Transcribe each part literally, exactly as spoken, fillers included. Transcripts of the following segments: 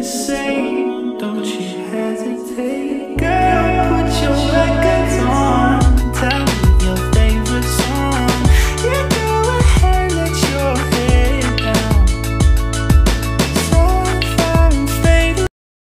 say, don't you hesitate. Girl, put your records on. Tell me your favorite song. You go ahead, let your head down. So far and faded.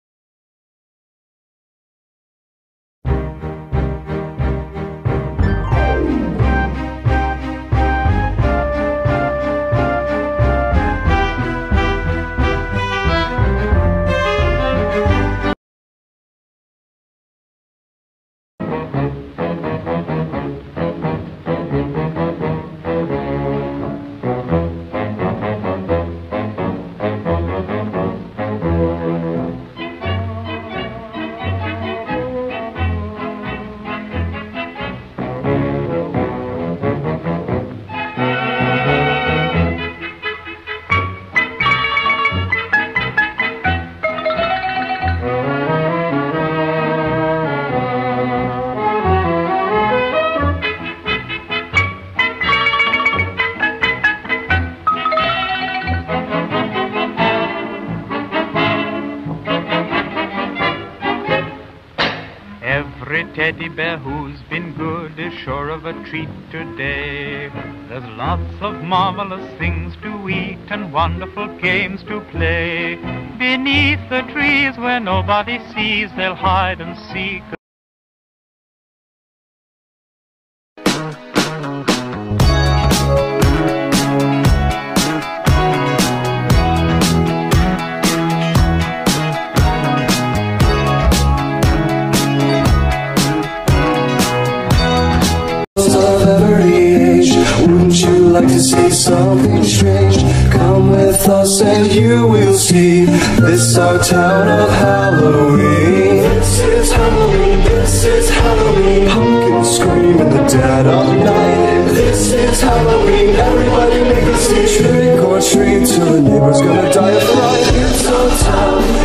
Every teddy bear who's been good is sure of a treat today. There's lots of marvelous things to eat and wonderful games to play. Beneath the trees where nobody sees, they'll hide and seek. Of every age, wouldn't you like to see something strange? Come with us and you will see this our town of Halloween. This is Halloween, this is Halloween. Pumpkins scream in the dead of night. This is Halloween, everybody make a scene. Trick or treat till the neighbor's gonna die of fright. It's our town.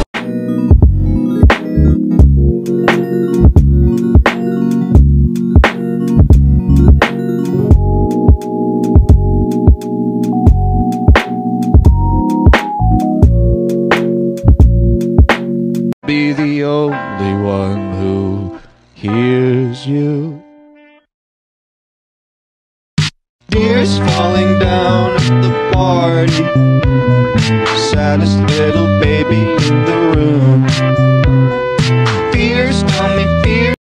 Be the only one who hears you. Tears falling down at the party. Saddest little baby in the room. Fears, tell me fears.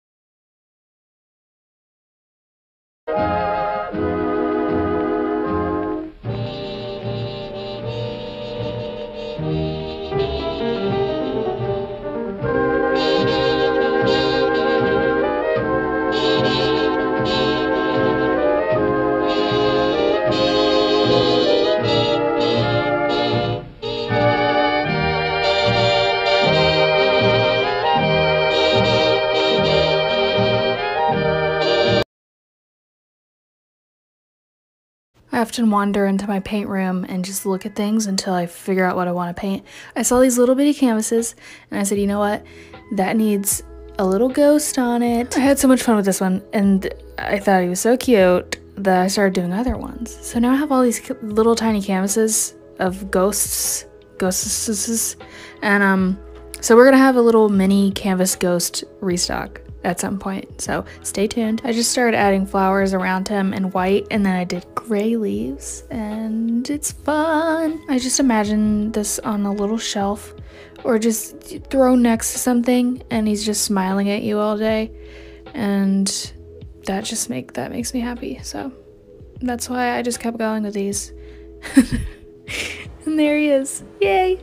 I often wander into my paint room and just look at things until I figure out what I want to paint. I saw these little bitty canvases and I said, you know what, that needs a little ghost on it. I had so much fun with this one and I thought he was so cute that I started doing other ones. So now I have all these little tiny canvases of ghosts, ghosts, and um, so we're gonna have a little mini canvas ghost restock at some point, so stay tuned. I just started adding flowers around him in white, and then I did gray leaves, and it's fun. I just imagine this on a little shelf or just thrown next to something, and he's just smiling at you all day, and that just make that makes me happy. So that's why I just kept going with these. And there he is. Yay!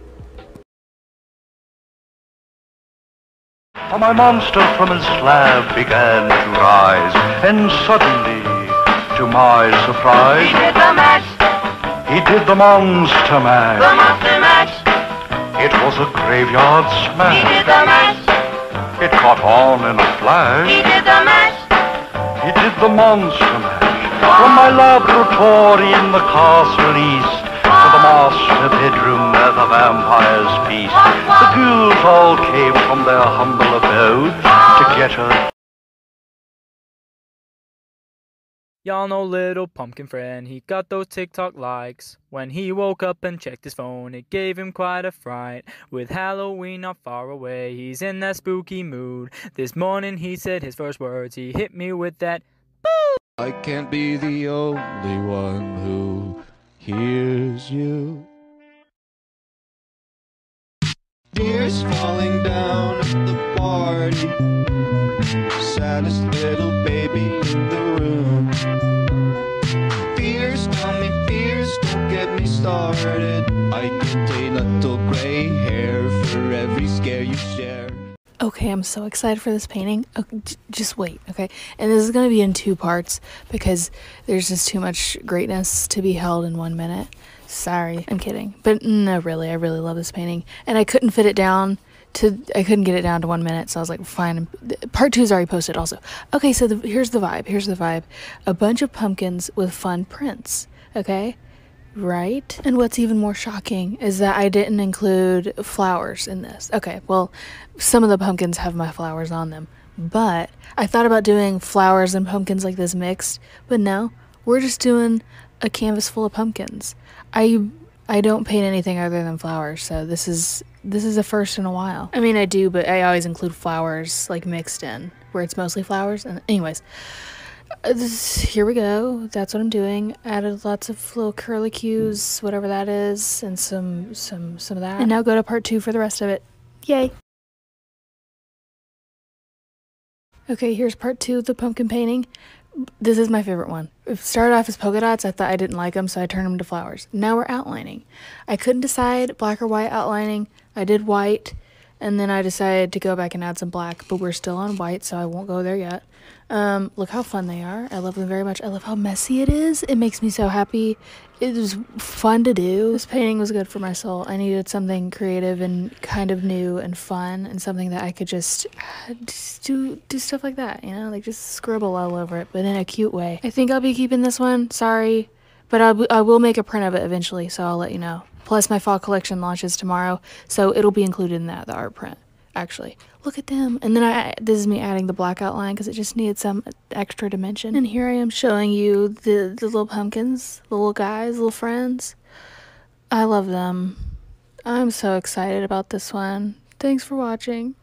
For my monster from his slab began to rise, and suddenly, to my surprise, He did the mash, he did the monster mash. the monster mash. It was a graveyard He smash. did the mash, It caught on in a flash. he did the mash. He did the monster mash. From my laboratory in the castle east to the master bedroom where the vampires feast, the ghouls all came from their humble abode to get her Y'all know little pumpkin friend, he got those TikTok likes. When he woke up and checked his phone, it gave him quite a fright. With Halloween not far away, he's in that spooky mood. This morning he said his first words, he hit me with that boo! I can't be the only one who hears you. Tears falling down at the party. Saddest little baby in the room. Fears, tell me fears, don't get me started. I get a little gray hair for every scare you share. Okay, I'm so excited for this painting. Okay, j- just wait, okay? And this is going to be in two parts because there's just too much greatness to be held in one minute. Sorry, I'm kidding. But no, really, I really love this painting. And I couldn't fit it down to, I couldn't get it down to one minute, so I was like, fine. Part two is already posted also. Okay, so the, here's the vibe, here's the vibe. A bunch of pumpkins with fun prints, okay? Right? And what's even more shocking is that I didn't include flowers in this. Okay, well, some of the pumpkins have my flowers on them, but I thought about doing flowers and pumpkins like this mixed, but no, we're just doing a canvas full of pumpkins. I I don't paint anything other than flowers, so this is this is a first in a while. I mean, I do, but I always include flowers like mixed in, where it's mostly flowers. And anyways, uh, this, here we go. That's what I'm doing. Added lots of little curlicues, whatever that is, and some some some of that. And now go to part two for the rest of it. Yay! Okay, here's part two of the pumpkin painting. This is my favorite one. It started off as polka dots. I thought I didn't like them, so I turned them to flowers. Now we're outlining. I couldn't decide black or white outlining. I did white, and then I decided to go back and add some black, but we're still on white, so I won't go there yet. Um, look how fun they are. I love them very much. I love how messy it is. It makes me so happy. It was fun to do. This painting was good for my soul. I needed something creative and kind of new and fun, and something that I could just, uh, just do do stuff like that, you know, like just scribble all over it, but in a cute way. I think I'll be keeping this one. Sorry, but I'll, I will make a print of it eventually, so I'll let you know. Plus, my fall collection launches tomorrow, so it'll be included in that, the art print. Actually, look at them. And then I this is me adding the black outline because it just needed some extra dimension. And here I am showing you the, the little pumpkins, the little guys, little friends. I love them. I'm so excited about this one. Thanks for watching.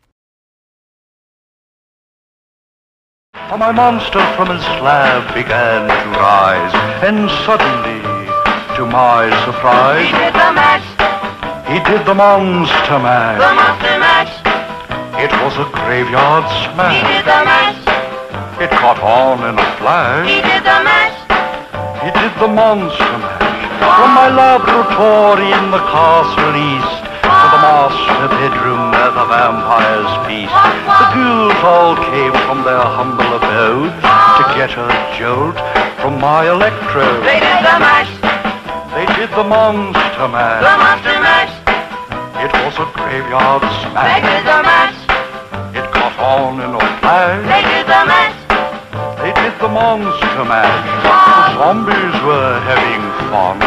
For my monster from his slab began to rise, and suddenly, to my surprise, He did the mash, he did the monster mash. the monster mash. It was a graveyard He smash. did the mash, It caught on in a flash. he did the mash. He did the monster mash. From my laboratory in the castle east to the master bedroom where the vampires feast. The ghouls all came from their humble abodes to get a jolt from my electrode. They did the mash, They did the monster the mash. monster mash. It was a graveyard They smash. did the mash, It caught on in a flash. they did the mash. They did the monster mash. The zombies were having fun.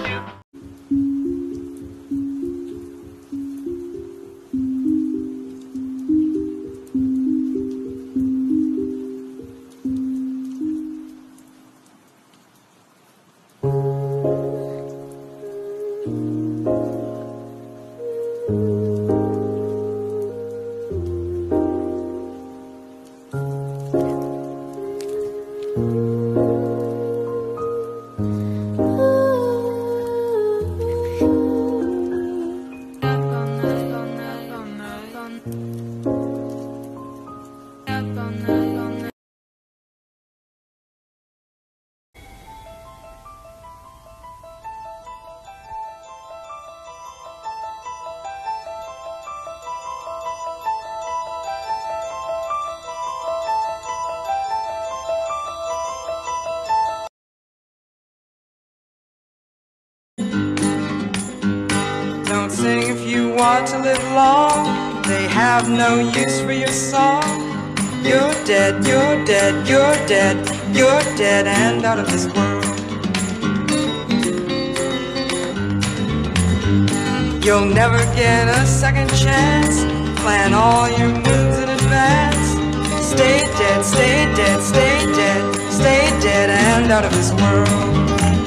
Don't sing if you want to live long. They have no use for your song. You're dead, you're dead, you're dead, you're dead and out of this world. You'll never get a second chance. Plan all your moves in advance. Stay dead, stay dead, stay dead, stay dead and out of this world.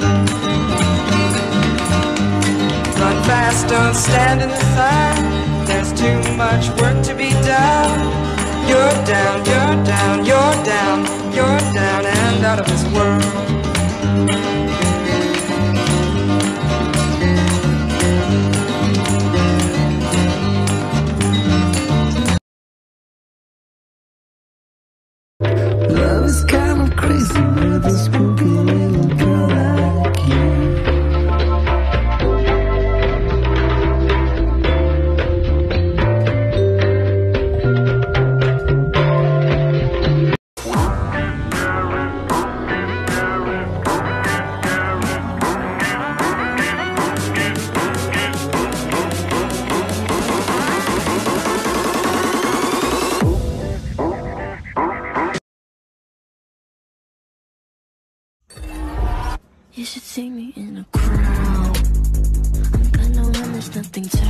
Run fast, don't stand in the sun. There's too much work to be done. You're down, you're down, you're down, you're down and out of this world. Love is kind of crazy with a spooky little girl like you. You should see me in a crowd. I'm gonna run, there's nothing to